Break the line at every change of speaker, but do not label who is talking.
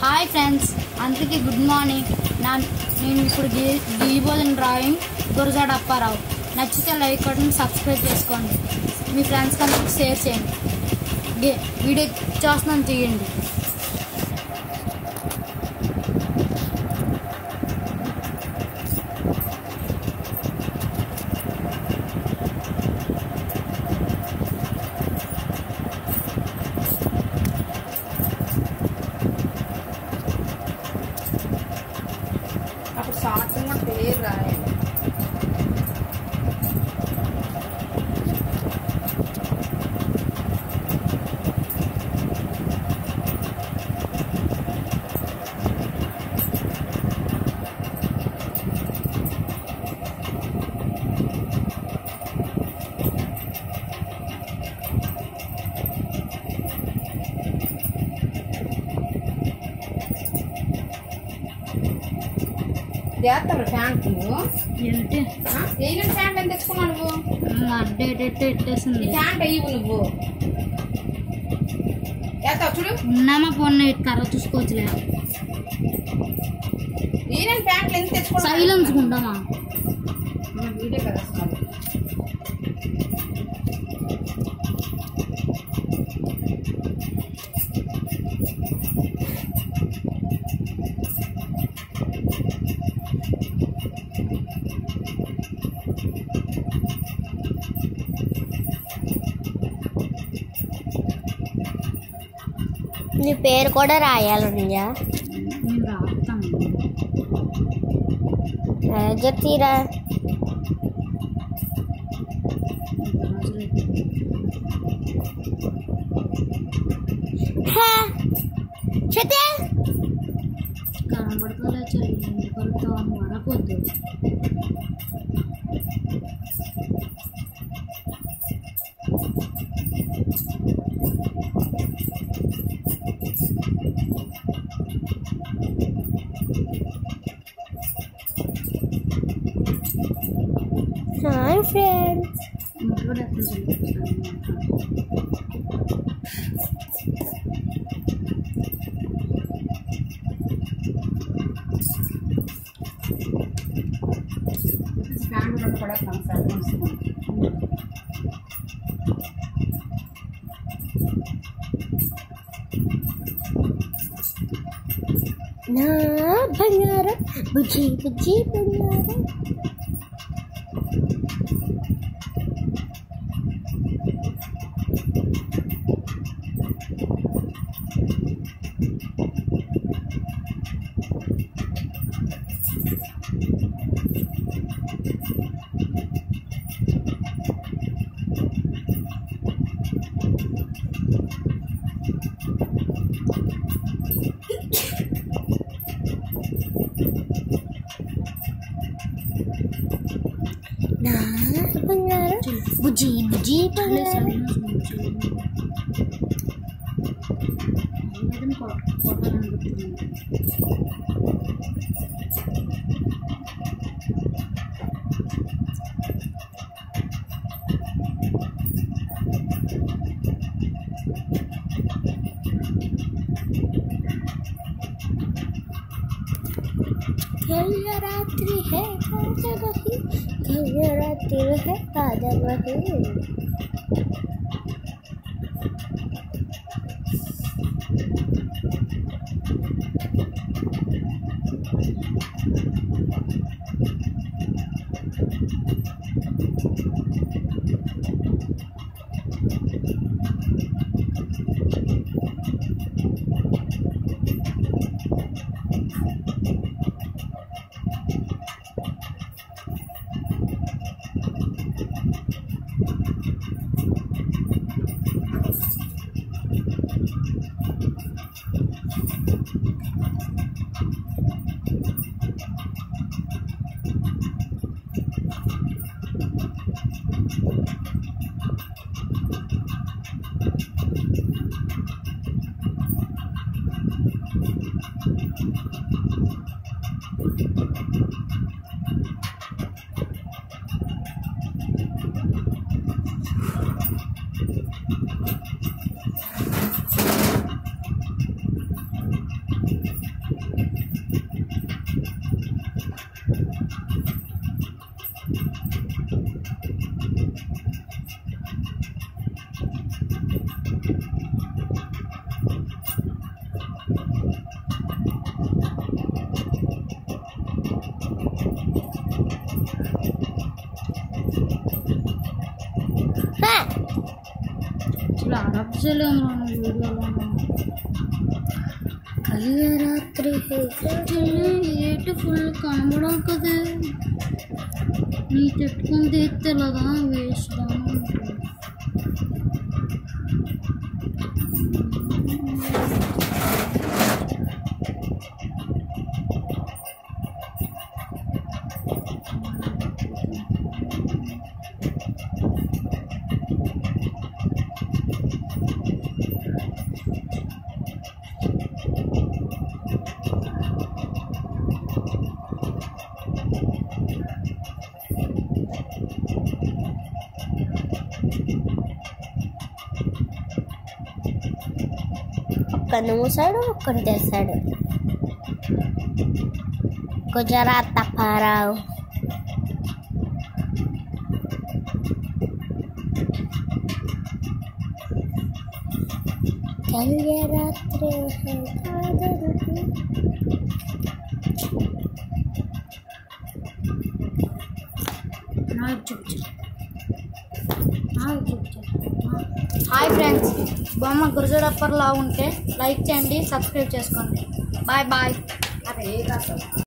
Hi friends, అందరికీ good morning. నేను ఇప్పుడు గీయబోతున్న డ్రాయింగ్ గురజాడ అప్పారావు. నచ్చితే లైక్ కొట్టండి, సబ్స్క్రైబ్ చేసుకోండి, మీ ఫ్రెండ్స్కి అందరికి షేర్ చేయండి. వీడియో చూస్తున్నాను, తీయండి.
అప్పుడు షార్ట్ కూడా పేరు రాయాలి. చేస్తావు ప్యాంట్ నువ్వు
ఏంటి
వేయలేని ప్యాంట్ ఎంత తెచ్చుకున్నావు నువ్వు?
అడ్డేట్ ఎట్టేసింది.
ప్యాంట్ అయ్యి నువ్వు చేస్తావు చూడు.
ఉన్నామా ఫోన్ కర్ర చూసుకోవచ్చులే.
వేయలేని ప్యాంట్లు ఎంత తెచ్చుకున్నావు?
సైలెన్స్ ఉంటామా?
వీడియో కదా అసలు.
నీ పేరు కూడా రాయాలండియా.
నేను రాస్తాను.
చెప్తీరా?
కనబడతలే చెల్లి, కొడుతావు వరకొద్దు.
Hi friends.
ఇంట్లో ఎక్కడ
ప్యాంట్ కూడా కొనసాగుతుంది.
నా బంగారం బుజ్జి బుజ్జి బంగారం. నా బంగారం బుజ్జి బుజ్జి బంగారం. कल रात्रि है काजल वही, कल रात्रि है काजल वही.
అసలు అరబ్జలేము వీడియోలో
కళ్యారాత్రి
ఏటు ఫుల్ కనబడవు కదా నీ పెట్టుకుని తీస్తలేదా వేస్ట్
ఒక్కడిని మూసాడు ఒక్కడిని తెస్తాడు గుజరాత్ అప్పారావు కళ్యారాత్రి
హాయ్ ఫ్రెండ్స్ బొమ్మ గురజాడప్పర్లా ఉంటే లైక్ చేయండి సబ్స్క్రైబ్ చేసుకోండి బాయ్ బాయ్
అదే కాదు